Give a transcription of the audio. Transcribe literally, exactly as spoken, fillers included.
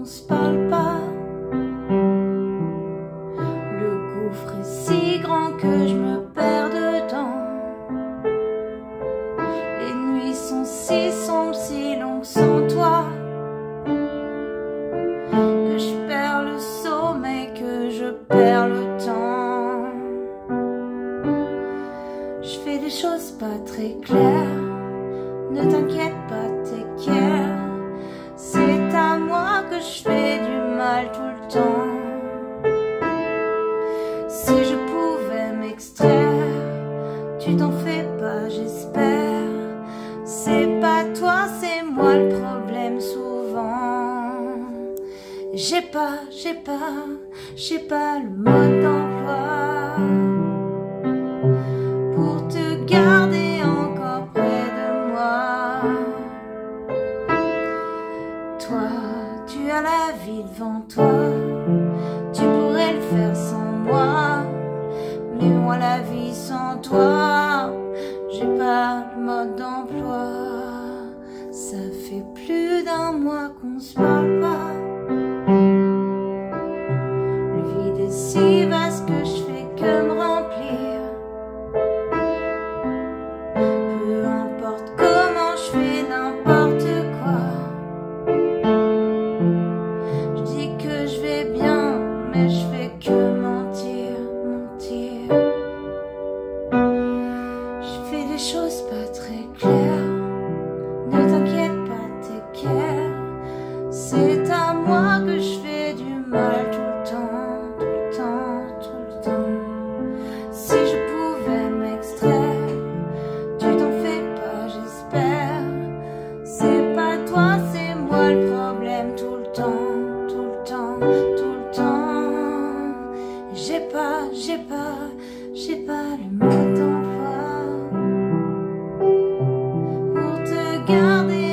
se parle pas. Le gouffre est si grand que je me perds dedans. Les nuits sont si sombres, si longues sans toi, que je perds le sommeil, que je perds le temps. Je fais des choses pas très claires, ne t'inquiète pas, t'inquiète. C'est à moi que je fais du mal tout le temps. Si je pouvais m'extraire, tu t'en fais pas, j'espère. C'est pas toi, c'est moi le problème souvent. J'ai pas, j'ai pas, j'ai pas le mode d'emploi pour te garder encore près de moi. Toi, tu as la vie devant toi, tu pourrais le faire sans moi, mais moi la vie sans toi, j'ai pas le mode d'emploi. Ça fait plus d'un mois qu'on se parle pas. Le vide est si vaste que je fais que me remplir. Peu importe comment je fais n'importe quoi. Je dis que je vais bien, mais je fais que mentir, mentir. Je fais des choses pas très claires, ne t'inquiète pas, t'inquiète. C'est à moi que je fais du mal tout le temps, tout le temps, tout le temps. Si je pouvais m'extraire, tu t'en fais pas, j'espère. C'est pas toi, c'est moi le problème tout le temps, tout le temps, tout le temps. J'ai pas, j'ai pas, j'ai pas le mode d'emploi pour te garder